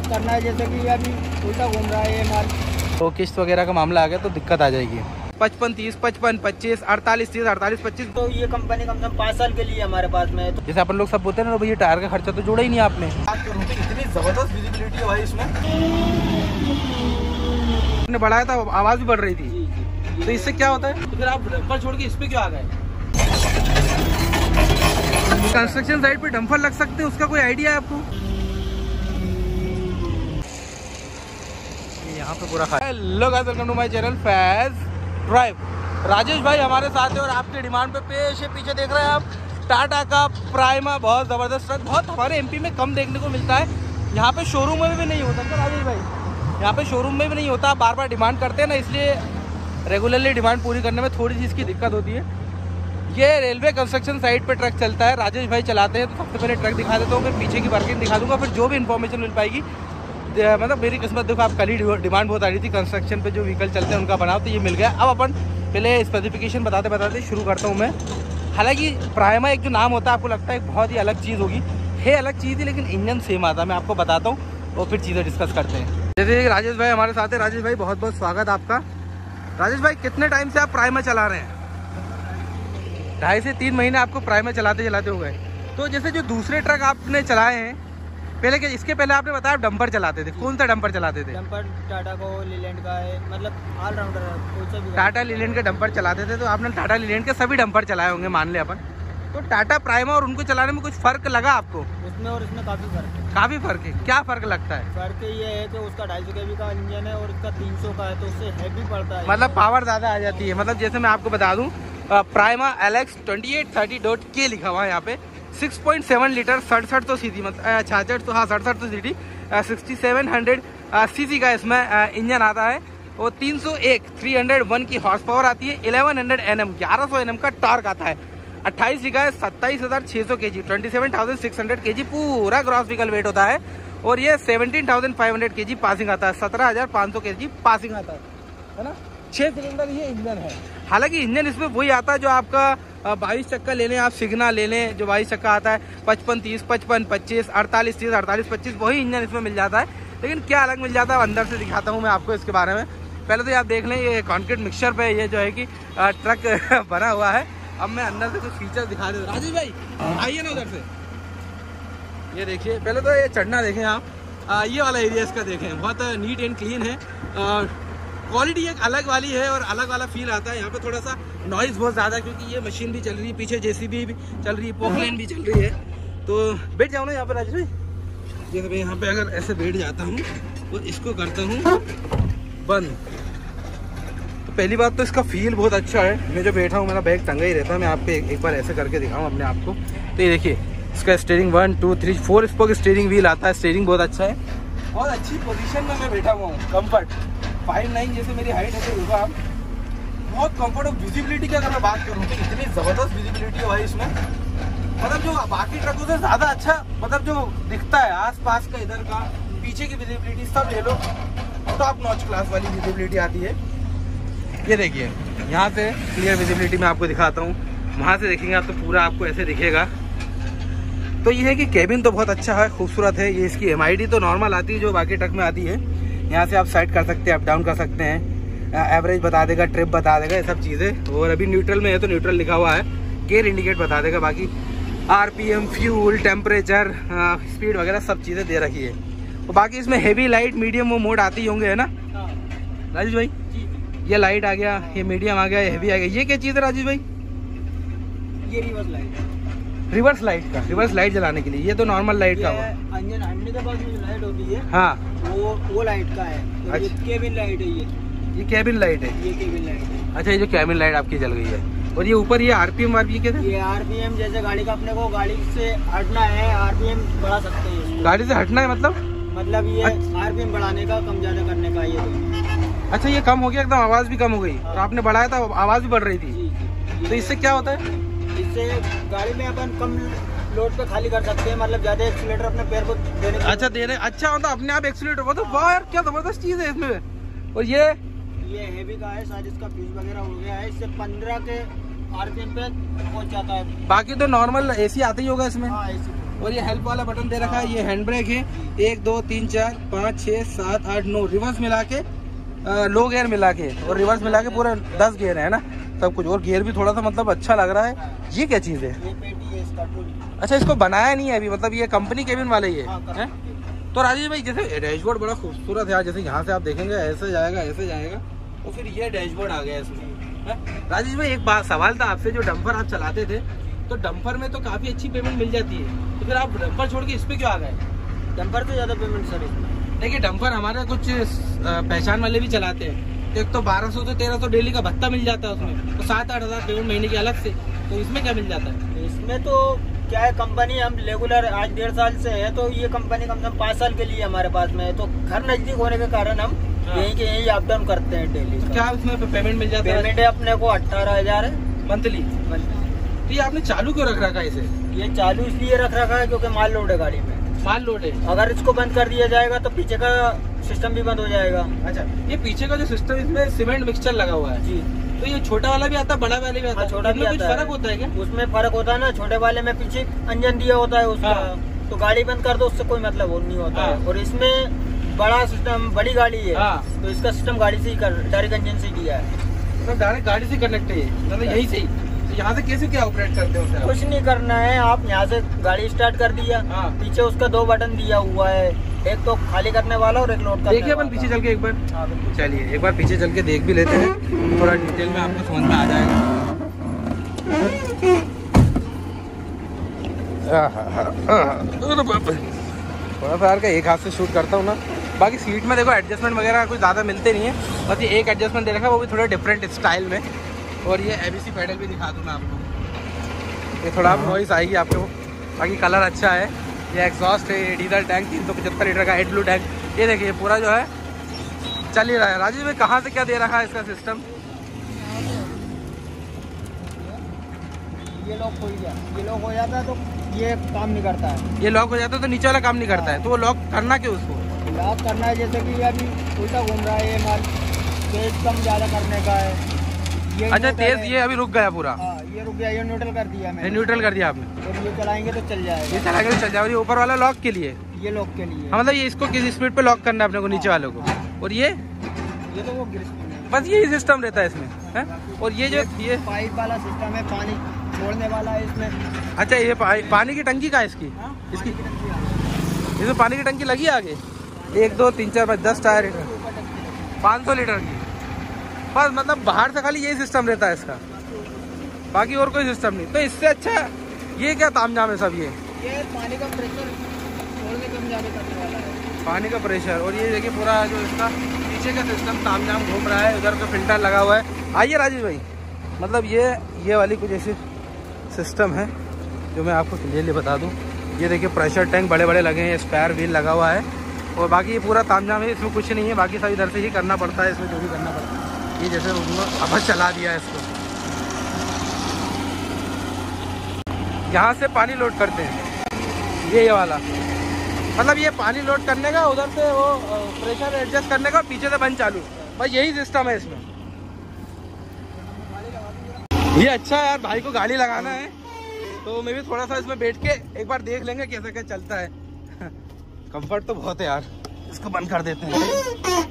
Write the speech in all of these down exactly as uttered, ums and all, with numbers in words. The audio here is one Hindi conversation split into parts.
अब करना है, जैसे कि अभी उल्टा घूम रहा है ये माल। तो किस्त वगैरह का मामला आ गया तो दिक्कत आ जाएगी। पचपन तीस पचपन पच्चीस अड़तालीस तीस अड़तालीस पच्चीस। तो ये कंपनी कम से कम पाँच साल के लिए हमारे पास में है। तो जैसे अपन लोग सब बोलते हैं ना भैया टायर का खर्चा तो जोड़ा ही नहीं आपने। इतनी जबरदस्त विजिबिलिटी है भाई इसमें। आपने बढ़ाया था आवाज भी बढ़ रही थी। जी, जी, तो इससे क्या होता है? तो फिर आप डंपर छोड़ के इस पे क्यों आ गए? कंस्ट्रक्शन साइट पे डंपर लग सकते हैं, उसका कोई आइडिया है आपको? यहाँ पे पूरा खाया। Hello guys, welcome to my channel Faiz drive. Rajesh भाई हमारे साथ है और आपके डिमांड पे पेश है। पीछे देख रहे हैं आप टाटा का प्राइमा, बहुत ज़बरदस्त ट्रक, बहुत हमारे एमपी में कम देखने को मिलता है। यहाँ पे शोरूम में भी नहीं होता क्या राजेश भाई? यहाँ पे शोरूम में भी नहीं होता, बार बार डिमांड करते हैं ना, इसलिए रेगुलरली डिमांड पूरी करने में थोड़ी सी इसकी दिक्कत होती है। ये रेलवे कंस्ट्रक्शन साइट पे ट्रक चलता है, राजेश भाई चलाते हैं। तो सबसे पहले ट्रक दिखा देता हूँ, फिर पीछे की वर्किंग दिखा दूंगा, फिर जो भी इन्फॉर्मेशन मिल पाएगी। मतलब मेरी किस्मत देखो, आप कल ही डिमांड बहुत आ रही थी कंस्ट्रक्शन पे जो व्हीकल चलते हैं उनका बनाओ, तो ये मिल गया। अब अपन पहले स्पेसिफिकेशन बताते बताते शुरू करता हूँ मैं। हालांकि प्राइमा एक जो नाम होता है आपको लगता है बहुत ही अलग चीज़ होगी, है अलग चीज़ ही, लेकिन इंजन सेम आता है। मैं आपको बताता हूँ और फिर चीज़ें डिस्कस करते हैं। जैसे राजेश भाई हमारे साथ है। राजेश भाई बहुत बहुत स्वागत आपका। राजेश भाई कितने टाइम से आप प्राइमा चला रहे हैं? ढाई से तीन महीने आपको प्राइमा चलाते चलाते हो गए। तो जैसे जो दूसरे ट्रक आपने चलाए हैं पहले के, इसके पहले आपने बताया डंपर चलाते थे, कौन सा डंपर चलाते थे? डंपर टाटा को लीलैंड का है, मतलब ऑलराउंडर है। टाटा लीलैंड के डंपर चलाते थे, तो आपने टाटा लीलैंड के सभी डंपर चलाए होंगे मान ले अपन। तो टाटा प्राइमा और उनको चलाने में कुछ फर्क लगा आपको? उसमें और इसमें काफी फर्क है। काफी फर्क है। क्या फर्क लगता है? फर्क ये है कि उसका ढाई सौ के वी का इंजन है और इसका तीन सौ का है, तो उससे हैवी पड़ता है, मतलब पावर ज्यादा आ जाती है। मतलब जैसे मैं आपको बता दूं, Prima L X twenty eight thirty dot K लिखा हुआ है यहाँ पे, सिक्स पॉइंट सेवन लीटर, सड़सठ तो सीधी, मतलब छाछठ तो हाँ सड़सठ तो सीधी, सिक्सटी सेवन हंड्रेड सीसी का इसमें इंजन आता है और तीन सौ एक थ्री हंड्रेड वन की हॉर्स पावर आती है, इलेवन हंड्रेड एन एम ग्यारह सौ एन एम का टॉर्क आता है, अट्ठाईस लिखा है सत्ताईस हजार छः सौ K G, twenty seven thousand six hundred K G पूरा ग्रॉस व्हीकल वेट होता है। और ये seventeen thousand five hundred K जी पासिंग आता है, सत्रह हजार पाँच सौ के जी पासिंग आता है, है ना। छः सिलेंडर ये इंजन है। हालांकि इंजन इसमें वही आता है जो आपका बाईस चक्का ले लें, आप सिग्ना ले लें जो बाईस चक्का आता है, पचपन तीस पचपन पच्चीस अड़तालीस तीस अड़तालीस पच्चीस, वही इंजन इसमें मिल जाता है। लेकिन क्या अलग मिल जाता है अंदर से दिखाता हूँ मैं आपको इसके बारे में। पहले तो ये आप देख लें, ये कॉन्क्रीट मिक्सचर पे ये जो है कि ट्रक बना हुआ है। अब मैं अंदर से कुछ फीचर दिखा देता हूँ। राजेश भाई आइए ना उधर से, ये देखिए। पहले तो ये चढ़ना देखें आप, आ, ये वाला एरिया इसका देखें, बहुत नीट एंड क्लीन है। क्वालिटी एक अलग वाली है और अलग वाला फील आता है। यहाँ पे थोड़ा सा नॉइज़ बहुत ज़्यादा है क्योंकि ये मशीन भी चल रही है, पीछे जेसीबी भी चल रही है, पोकलेन भी चल रही है। तो बैठ जाओ ना यहाँ पे राजेश भाई। जैसे मैं यहाँ पे अगर ऐसे बैठ जाता हूँ तो इसको करता हूँ बंद, तो पहली बात तो इसका फील बहुत अच्छा है। मैं जो बैठा हूँ मेरा बैग टंगा ही रहता है। मैं आपको एक, एक बार ऐसे करके दिखाऊँ अपने आप को। तो ये देखिए इसका steering one two three four spoke steering wheel आता है। स्टीयरिंग बहुत अच्छा है और अच्छी पोजीशन में मैं बैठा हुआ हूँ। कम्फर्ट फाइव नाइन जैसे मेरी हाइट है तो होगा आप, बहुत कम्फर्ट। और विजिबिलिटी की अगर मैं बात करूँ तो इतनी ज़बरदस्त विजिबिलिटी है भाई इसमें, मतलब जो बाकी ट्रकों से ज़्यादा अच्छा, मतलब जो दिखता है आसपास का, इधर का पीछे की विजिबिलिटी सब ले लो, टॉप नॉच क्लास वाली विजिबिलिटी आती है। ये देखिए यहाँ से क्लियर विजिबिलिटी मैं आपको दिखाता हूँ, वहाँ से देखेंगे आप तो पूरा आपको ऐसे दिखेगा। तो ये है कि केबिन तो बहुत अच्छा है, खूबसूरत है। ये इसकी एम आई डी तो नॉर्मल आती है जो बाकी ट्रक में आती है। यहाँ से आप साइड कर सकते हैं, अप डाउन कर सकते हैं, एवरेज बता देगा, ट्रिप बता देगा, ये सब चीज़ें। और अभी न्यूट्रल में है तो न्यूट्रल लिखा हुआ है, गेयर इंडिकेट बता देगा। बाकी आरपीएम, फ्यूल, टेम्परेचर, स्पीड वगैरह सब चीज़ें दे रखी है। और बाकी इसमें हेवी लाइट मीडियम वो मोड आती होंगे, है ना राजेश भाई? ये लाइट आ गया, ये मीडियम आ गया, ये हेवी आ गया। ये क्या चीज़ है राजेश भाई? ये रिवर्स लाइट, रिवर्स लाइट का, रिवर्स लाइट जलाने के लिए। ये तो नॉर्मल लाइट का हुआ। इंजन हटने के बाद जो लाइट होती है, हाँ वो वो लाइट का है। तो अच्छा। ये केबिन लाइट है, ये ये केबिन लाइट है। ये केबिन लाइट है। अच्छा, ये जो केबिन लाइट आपकी जल गई है। और ये ऊपर ये आरपीएम आरपीएम क्या? ये आरपीएम जैसे गाड़ी का, अपने को गाड़ी से हटना है आरपीएम बढ़ा सकते हैं। गाड़ी से हटना है मतलब मतलब ये आरपीएम बढ़ाने का, कम ज्यादा करने का ये तो। अच्छा, ये कम हो गया एकदम, आवाज़ भी कम हो गई। और आपने बढ़ाया था आवाज़ भी बढ़ रही थी। जी, जी। तो इससे क्या होता है? इससे गाड़ी में अपन कम लोड पे खाली कर सकते हैं, मतलब ज्यादा एक्सीलेटर अपने पैर को देने। अच्छा दे रहे, अच्छा मतलब अपने आप एक्सीलेटर। वो तो वाह यार, क्या जबरदस्त चीज़ है इसमें। और ये ये हेवी का है, शायद इसका फ्यूज वगैरह हो गया है, इससे पंद्रह के आरपीएम पे पहुंच जाता है। बाकी तो नॉर्मल एसी आता ही होगा इसमें। हाँ, एसी। और ये हेल्प वाला बटन दे रखा है। ये हैंड ब्रेक है, एक दो तीन चार पाँच छः सात आठ नौ, रिवर्स मिला के लो गियर मिला के और रिवर्स मिला के पूरा दस गियर है ना सब कुछ। और गियर भी थोड़ा सा मतलब अच्छा लग रहा है। ये क्या चीज़ है? ये पेटी है इसका टूल। अच्छा, इसको बनाया नहीं है अभी, मतलब ये कंपनी केबिन वाले ही है, हाँ, है? तो राजेश भाई जैसे डैशबोर्ड बड़ा खूबसूरत है यार, जैसे यहाँ से आप देखेंगे ऐसे जाएगा ऐसे जाएगा और फिर ये डैशबोर्ड आ गया इसमें, है? राजेश भाई एक बात सवाल था आपसे, जो डंपर आप चलाते थे तो डंपर में तो काफ़ी अच्छी पेमेंट मिल जाती है, तो फिर आप डंपर छोड़ के इस पे क्यों आ गए? डंपर पे ज़्यादा पेमेंट सर इसमें। देखिए डंपर हमारे कुछ पहचान वाले भी चलाते हैं, तो एक तो बारह सौ से तेरह सौ डेली का भत्ता मिल जाता है उसमें, तो सात आठ हज़ार पेमेंट महीने की अलग से। तो इसमें क्या मिल जाता है? इसमें तो क्या है, कंपनी हम रेगुलर आज डेढ़ साल से है, तो ये कंपनी कम से कम पाँच साल के लिए हमारे पास में है, तो घर नजदीक होने के कारण हम यहीं के यहीं अप डाउन करते हैं डेली। तो क्या इसमें पेमेंट मिल जाता है? पेमेंट है अपने को अट्ठारह हजार मंथली। तो ये आपने चालू क्यों रख रखा है इसे? ये चालू इसलिए रख रखा है क्योंकि माल लोड है गाड़ी में। माल लोड है, अगर इसको बंद कर दिया जाएगा तो पीछे का सिस्टम भी बंद हो जाएगा। अच्छा, ये पीछे का जो सिस्टम इसमें सीमेंट मिक्सचर लगा हुआ है जी, तो ये छोटा वाला भी आता है बड़ा वाला भी आता है? छोटा भी कुछ फर्क होता है क्या? उसमें फर्क होता है ना, छोटे वाले में पीछे इंजन दिया होता है उसका, हाँ। तो गाड़ी बंद कर दो उससे कोई मतलब वो नहीं होता है। और इसमें बड़ा सिस्टम, बड़ी गाड़ी है, तो इसका सिस्टम गाड़ी से ही कर, डायरेक्ट इंजन से किया है, तो डायरेक्ट गाड़ी से कनेक्ट है, मतलब यही सही। तो यहाँ से कैसे क्या ऑपरेट करते हो? कुछ नहीं करना है, आप यहाँ से गाड़ी स्टार्ट कर दिया, हाँ। पीछे उसका दो बटन दिया हुआ है, एक तो खाली करने वाला और एक लोड करने वाला। देखिए अपन पीछे चल के एक बार, हाँ, चलिए एक बार पीछे चल के देख भी लेते हैं, थोड़ा डिटेल में आपको समझ में आ जाएगा। थोड़ा सा यार का एक हाथ से शूट करता हूँ ना, बाकी सीट में देखो एडजस्टमेंट वगैरह कुछ ज़्यादा मिलते नहीं है, बस ये एक एडजस्टमेंट दे रखा है, वो भी थोड़ा डिफरेंट स्टाइल में। और ये एबीसी पैडल भी दिखा दूँ मैं आपको, ये थोड़ा नॉइस आएगी आपको। बाकी कलर अच्छा है, ये एग्जॉस्ट है, ये डीजल टैंक तीन सौ पचहत्तर लीटर का एड ब्लू टैंक। ये देखिए पूरा जो है चल ही रहा है। राजेश भाई कहाँ से क्या दे रखा है इसका सिस्टम? ये लॉक हो गया, ये लॉक हो जाता है तो ये काम नहीं करता है। ये लॉक हो जाता है तो नीचे वाला काम नहीं करता है, तो वो लॉक करना क्यों उसको? लॉक करना है जैसे कि अभी उल्टा घूम रहा है, ये माल तेज कम ज़्यादा करने का है। ये अच्छा तेज, ये अभी रुक गया पूरा? हाँ, ये रुक गया, ये न्यूट्रल कर दिया मैंने। न्यूट्रल कर दिया आपने, और ये चलाएंगे तो चल जाएगा। ये चलाएंगे तो चल जाएगा। ये ऊपर वाला लॉक के लिए, ये लॉक के लिए। हाँ, मतलब ये इसको किस स्पीड पे लॉक करना है अपने को, नीचे वालों को? और ये ये तो वो गिर, बस यही सिस्टम रहता है इसमें, है? और ये जो ये पाइप वाला सिस्टम है, पानी छोड़ने वाला है इसमें। अच्छा, ये पा, पानी की टंकी का है इसकी? हाँ, इसकी पानी की टंकी है। इसमें पानी की टंकी लगी है आगे, एक दो तीन चार पाँच दस टायर पाँच सौ लीटर की, बस मतलब बाहर से खाली यही सिस्टम रहता है इसका, बाकी और कोई सिस्टम नहीं। तो इससे अच्छा ये क्या तामझाम है सब? ये ये पानी का प्रेशर छोड़ने कम ज़्यादा करने वाला है, पानी का प्रेशर। और ये देखिए पूरा जो इसका पीछे का सिस्टम तामझाम घूम रहा है, उधर का फिल्टर लगा हुआ है। आइए राजेश भाई, मतलब ये ये वाली कुछ ऐसी सिस्टम है जो मैं आपको क्लियरली बता दूं। ये देखिए प्रेशर टैंक बड़े बड़े लगे हैं, स्पेयर व्हील लगा हुआ है, और बाकी ये पूरा तामझाम है, इसमें कुछ नहीं है, बाकी सब इधर से ही करना पड़ता है, इसमें जो भी करना पड़ता है। ये जैसे उन्होंने अब चला दिया है इसको, यहाँ से पानी लोड करते हैं, ये ये वाला, मतलब ये पानी लोड करने का, उधर से वो प्रेशर एडजस्ट करने का, पीछे से बंद चालू, बस यही सिस्टम है इसमें। ये अच्छा है यार, भाई को गाड़ी लगाना है तो मैं भी थोड़ा सा इसमें बैठ के एक बार देख लेंगे कैसा क्या चलता है। कंफर्ट तो बहुत है यार, इसको बंद कर देते हैं।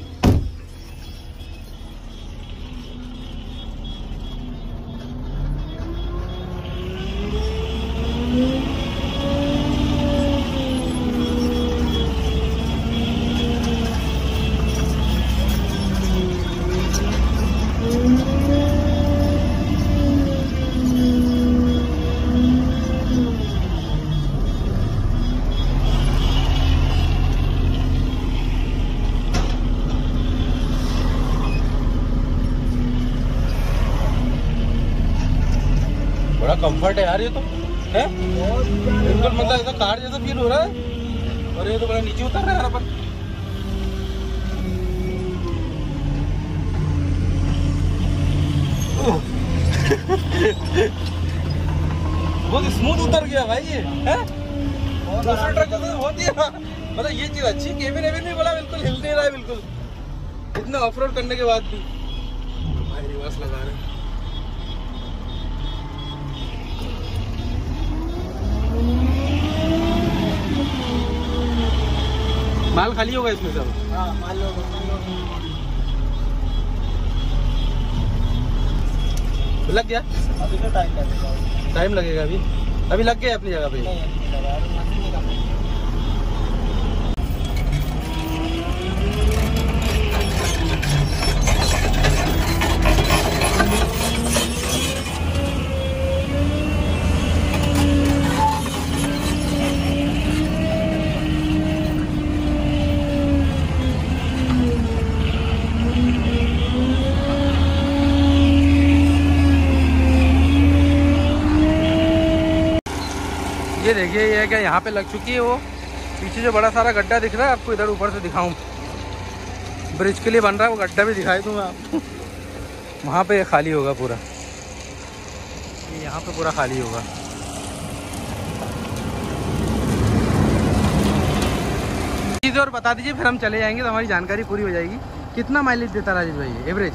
बड़ा कंफर्ट है यार ये तो, है बिल्कुल, मतलब ऐसा कार जैसा फील हो रहा है। और ये तो बड़ा नीचे उतर रहा है यार अपन। बहुत स्मूथ उतर गया भाई ये, है दूसरे ट्रक जैसा होती है। मतलब ये चीज अच्छी, केबिन एबिन भी बड़ा बिल्कुल हिल नहीं रहा है बिल्कुल, इतना ऑफ रोड करने के बाद भी। भाई रिवर्स लगा रहे हैं, माल खाली होगा इसमें सब? हाँ मान लो लग गया। अभी तो टाइम लगेगा। टाइम लगेगा अभी अभी लग गया अपनी जगह पे। नहीं अपनी जगह अभी मशीन नहीं करनी। ये देखिए ये क्या यहाँ पे लग चुकी है वो पीछे जो बड़ा सारा गड्ढा दिख रहा है आपको, इधर ऊपर से दिखाऊं, ब्रिज के लिए बन रहा है वो गड्ढा भी दिखाई दूंगा आपको। वहाँ पे खाली होगा पूरा, ये यहाँ पे पूरा खाली होगा। चीज़ और बता दीजिए फिर हम चले जाएंगे तो हमारी जानकारी पूरी हो जाएगी। कितना माइलेज देता राजेश भाई एवरेज? एवरेज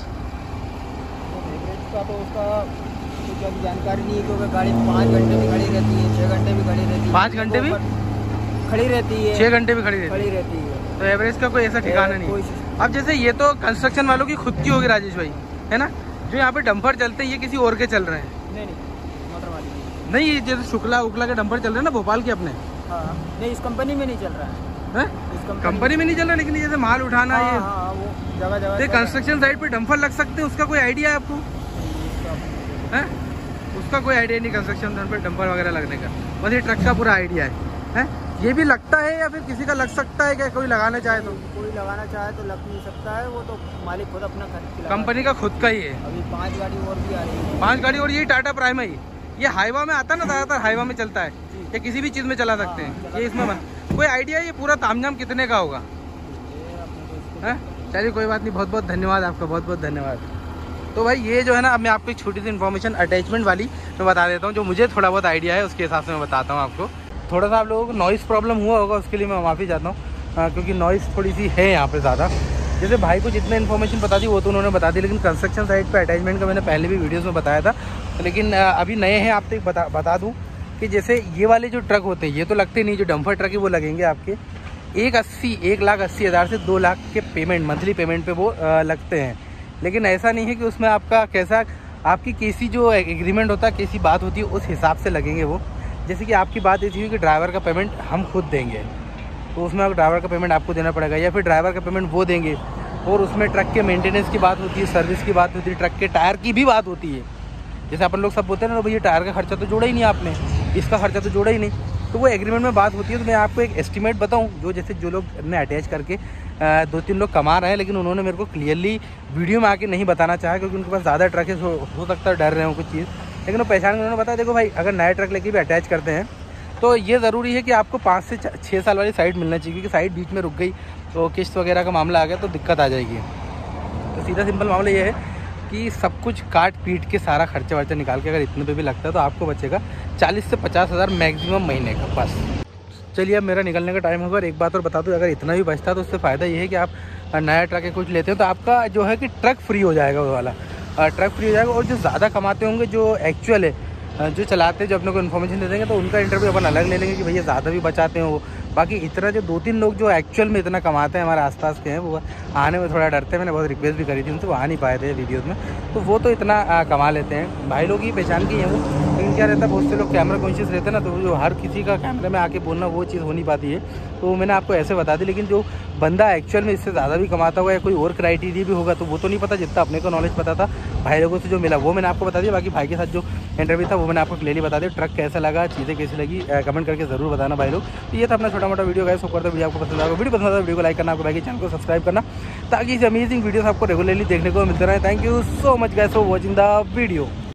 का तो उसका कुछ अभी जानकारी नहीं है क्योंकि गाड़ी पाँच घंटे भी खड़ी रहती है, छः घंटे भी खड़ी रहती है। पाँच घंटे भी खड़ी रहती है, छः घंटे भी खड़ी रहती खड़ी है रहती है। तो एवरेज का कोई ऐसा ठिकाना नहीं है। अब जैसे ये तो कंस्ट्रक्शन वालों की खुद की होगी राजेश भाई, है ना? जो यहाँ पे डंपर चलते हैं ये किसी और के चल रहे हैं? नहीं नहीं मोटर वाली नहीं, ये जैसे शुक्ला उकला के डंपर चल रहे हैं ना भोपाल के अपने। हाँ नहीं इस कंपनी में नहीं चल रहा है। है? कंपनी में नहीं चल रहा, लेकिन जैसे माल उठाना ये हाँ, वो जगह जगह कंस्ट्रक्शन साइट पे डंपर लग सकते हैं, उसका कोई आइडिया है आपको? है? उसका कोई आइडिया नहीं कंस्ट्रक्शन साइट पे डंपर वगैरह लगने का, बस ये ट्रक का पूरा आइडिया है। है ये भी लगता है या फिर किसी का लग सकता है? क्या कोई लगाना चाहे तो? कोई लगाना चाहे तो लग नहीं सकता है, वो तो मालिक खुद अपना खरीद। कंपनी का खुद का ही है। अभी पांच गाड़ी और भी आ रही है। पांच गाड़ी और ये टाटा प्राइम है। ये हाईवा में आता है ना, ज्यादातर हाईवा में चलता है, या किसी भी चीज में चला सकते हैं। ये इसमें कोई आइडिया ये पूरा तामझाम कितने का होगा? चलिए कोई बात नहीं, बहुत बहुत धन्यवाद आपका, बहुत बहुत धन्यवाद। तो भाई ये जो है ना, अब मैं आपको एक छोटी सी इन्फॉर्मेशन अटैचमेंट वाली मैं बता देता हूँ, जो मुझे थोड़ा बहुत आइडिया है उसके हिसाब से मैं बताता हूँ आपको। थोड़ा सा आप लोगों को नॉइस प्रॉब्लम हुआ होगा, उसके लिए मैं माफ़ी चाहता हूँ, क्योंकि नॉइस थोड़ी सी है यहाँ पे ज़्यादा। जैसे भाई को जितने इन्फॉर्मेशन बता दी वो तो उन्होंने बता दी, लेकिन कंस्ट्रक्शन साइट पे अटैचमेंट का मैंने पहले भी वीडियोस में बताया था, लेकिन अभी नए हैं। आपको बता बता दूँ कि जैसे ये वाले जो ट्रक होते हैं ये तो लगते नहीं, जो डंपर ट्रक है वो लगेंगे आपके एक अस्सी एक लाख अस्सी हज़ार से दो लाख के पेमेंट, मंथली पेमेंट पे वो आ, लगते हैं। लेकिन ऐसा नहीं है कि उसमें आपका कैसा आपकी कैसी जो एग्रीमेंट होता है, कैसी बात होती है, उस हिसाब से लगेंगे वो। जैसे कि आपकी बात ये थी कि ड्राइवर का पेमेंट हम खुद देंगे, तो उसमें ड्राइवर का पेमेंट आपको देना पड़ेगा, या फिर ड्राइवर का पेमेंट वो देंगे। और उसमें ट्रक के मेंटेनेंस की बात होती है, सर्विस की बात होती है, ट्रक के टायर की भी बात होती है। जैसे अपन लोग सब बोलते हैं ना, भैया टायर का खर्चा तो जोड़ा ही नहीं आपने, इसका खर्चा तो जोड़ा ही नहीं, तो वो एग्रीमेंट में बात होती है। तो मैं आपको एक एस्टिमेट बताऊं, जो जैसे जो लोग ने अटैच करके दो तीन लोग कमा रहे हैं, लेकिन उन्होंने मेरे को क्लियरली वीडियो में आके नहीं बताना चाहा, क्योंकि उनके पास ज़्यादा ट्रक है, हो सकता है डर रहे हो कुछ चीज़, लेकिन वो पहचान के उन्होंने बताया देखो भाई, अगर नया ट्रक लेके भी अटैच करते हैं तो ये ज़रूरी है कि आपको पाँच से छः साल वाली साइट मिलना चाहिए, क्योंकि साइट बीच में रुक गई तो किस्त वगैरह का मामला आ गया तो दिक्कत आ जाएगी। तो सीधा सिंपल मामला ये है कि सब कुछ काट पीट के सारा खर्चा वर्चा निकाल के अगर इतने पे भी लगता है तो आपको बचेगा चालीस से पचास हज़ार मैक्सिमम महीने का बस। चलिए अब मेरा निकलने का टाइम होगा। एक बात और बता दूं, अगर इतना भी बचता है तो उससे फ़ायदा ये है कि आप नया ट्रक या कुछ लेते हैं तो आपका जो है कि ट्रक फ्री हो जाएगा, वो वाला ट्रक फ्री हो जाएगा। और जो ज़्यादा कमाते होंगे, जो एक्चुअल है, जो चलाते हैं, जो अपने को इन्फॉर्मेशन दे देंगे, तो उनका इंटरव्यू अपन अलग ले लेंगे कि भैया ज़्यादा भी बचाते हैं वो। बाकी इतना जो दो तीन लोग जो एक्चुअल में इतना कमाते हैं हमारे आसपास के हैं, वो आने में थोड़ा डरते हैं। मैंने बहुत रिक्वेस्ट भी करी थी उनसे, वो आ नहीं पाए थे वीडियोस में, तो वो तो इतना आ, कमा लेते हैं। भाई लोग ही पहचान की है वो, लेकिन क्या रहता है, बहुत से लोग कैमरा कॉन्शियस रहते हैं ना, तो जो हर किसी का कैमरे में आके बोलना वो चीज़ हो नहीं पाती है। तो मैंने आपको ऐसे बता दी, लेकिन जो बंदा एक्चुअल में इससे ज़्यादा भी कमाता हुआ या कोई और क्राइटेरिया भी होगा तो वो तो नहीं पता। जितना अपने को नॉलेज पता था भाई लोगों से जो मिला वो मैंने आपको बता दिया। बाकी भाई के साथ जो इंटरव्यू था वो मैंने आपको क्लियरली बता दिया। ट्रक कैसा लगा, चीज़ें कैसी लगी, कमेंट करके ज़रूर बताना भाई लोग। तो ये था अपना छोटा मोटा वीडियो गाइस। होप करता वीडियो आपको पसंद आएगा। वीडियो पसंद आता है वीडियो को लाइक करना, आपको भाई के चैनल को सब्सक्राइब करना, ताकि इस अमेजिंग वीडियोस आपको रेगुलरली देखने को मिलते रहे। Thank you so much guys for watching the video.